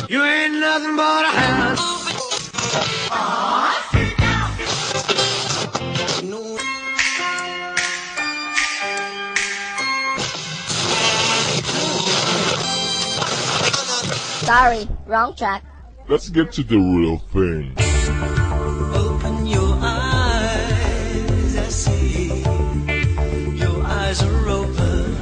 You ain't nothing but a hound. Sorry, wrong track. Let's get to the real thing. Open your eyes, I see. Your eyes are open.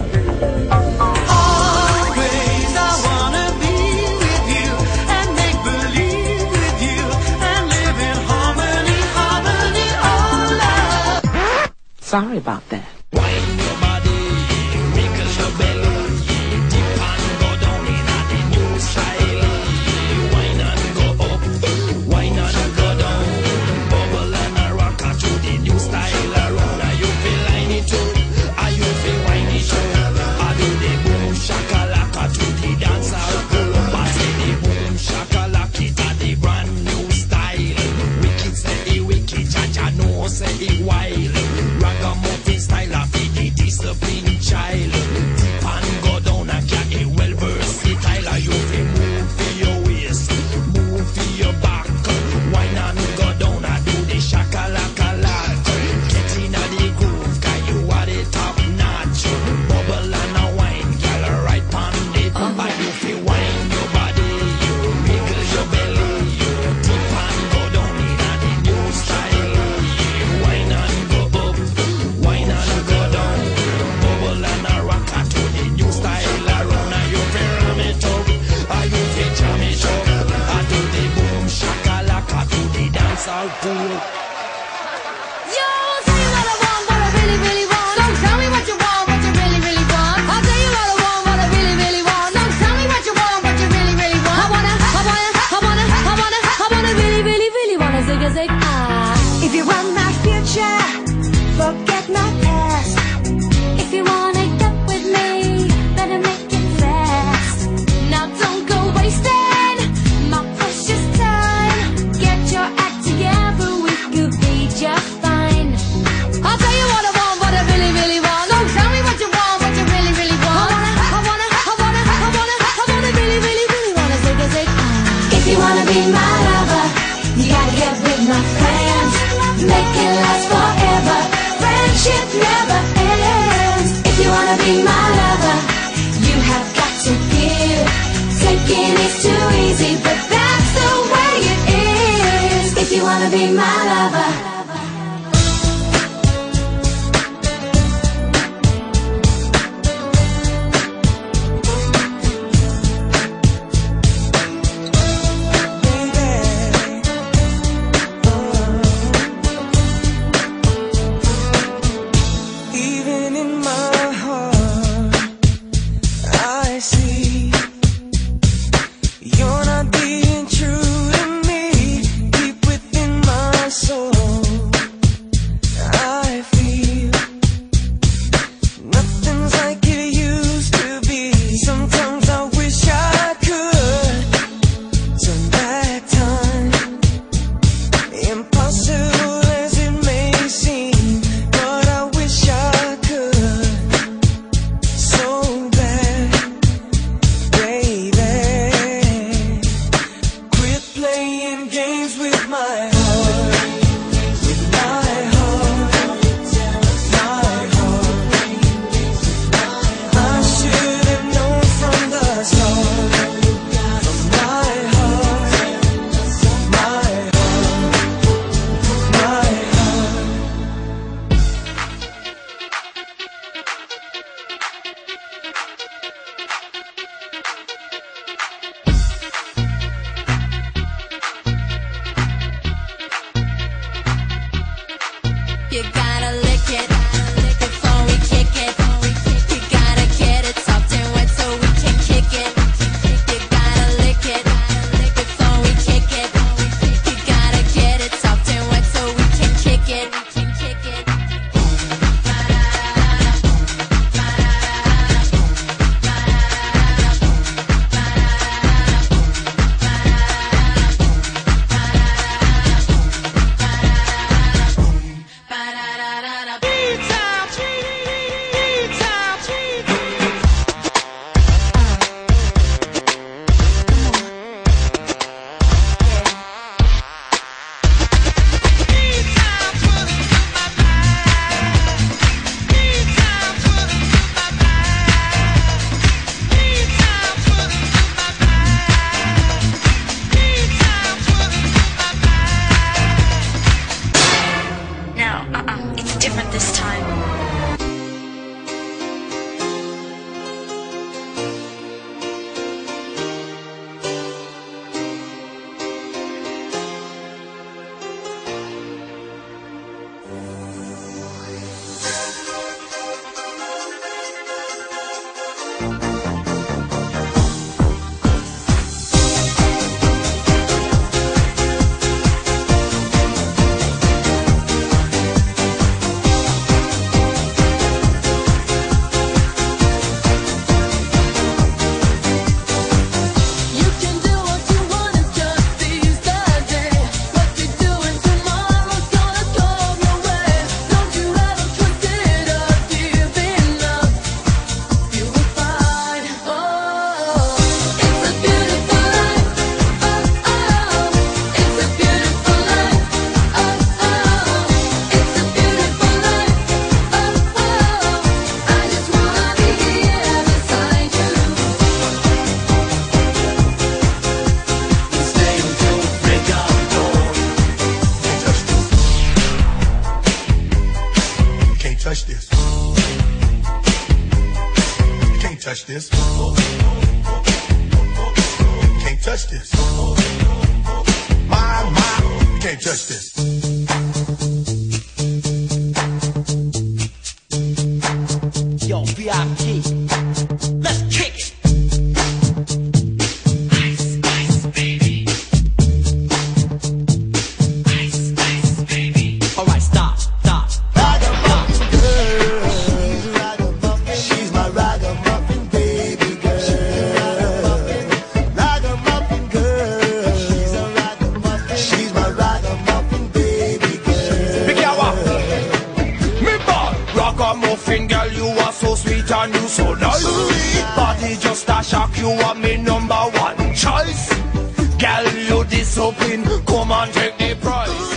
Always I wanna be with you and make believe with you and live in harmony, harmony, oh love. Sorry about that. Wine your body, wrinkle your belly, dip and go down in a the new style. Wine and go up, wine and go down, bubble and a rock to the new style. Around are you feel line it up, are you feel wine it up? I do the boom shakalaka to the dancehall club. I say the boom shakalaka to the brand new style. Wicked say the wicked, Jaja no say the wild. Ragamuffin style of the disciplined child. Dip and go down and get a well versatile. You feel move for your waist, move for your back. Wine and go down and do the shakalaka lot. Get in the groove, cause you are the top notch. Bubble and a wine, girl, right on it. And you feel wine your body, you wiggle your belly, you dip and go down in the new style. Wine and go up, wine and go down, bubble and a rock to the new style. Around and you feel ram it up, and you feel jam it up. I do the boom shakalaka to the dancehall pool. Yo, tell you what I want, what I really, really want. Don't tell me what you want, what you really, really want. I'll tell you what I want, what I really, really want. Don't tell me what you want, what you really, really want. I wanna really, really, really wanna zig a zig ah. If you want my future, forget my past. If you wanna get with me, better make it fast. Now don't go wasting my precious time. Get your act together, we could be just fine. I'll tell you what I want, what I really, really want. Don't tell me what you want, what you really, really want. I wanna really, really, really wanna zig a zig ah. If you wanna be my lover, you gotta get with my friends. Make it last forever. Friendship never ends. If you wanna be my lover, you have got to give. Taking is too easy, but that's the way it is. If you wanna be my lover. Even in my heart, I see you're not being true to me. Deep within my soul, I feel nothing's like it used to be. Sometimes I wish I could turn back time. Impossible as it may seem, but I wish I could. touch this. Can't touch this. My, you can't touch this. Yo, VIP, let's kick it. Ice, ice, baby. Ice, ice, baby. All right, stop. Ragamuffin girl, she's my ragamuffin baby girl. Ragamuffin girl, she's my ragamuffin baby girl. Big yawa, me bad ragamuffin girl, you are so sweet and you so nice. Body just a shock, you are me number one choice. Girl, you discipline, come and take the prize.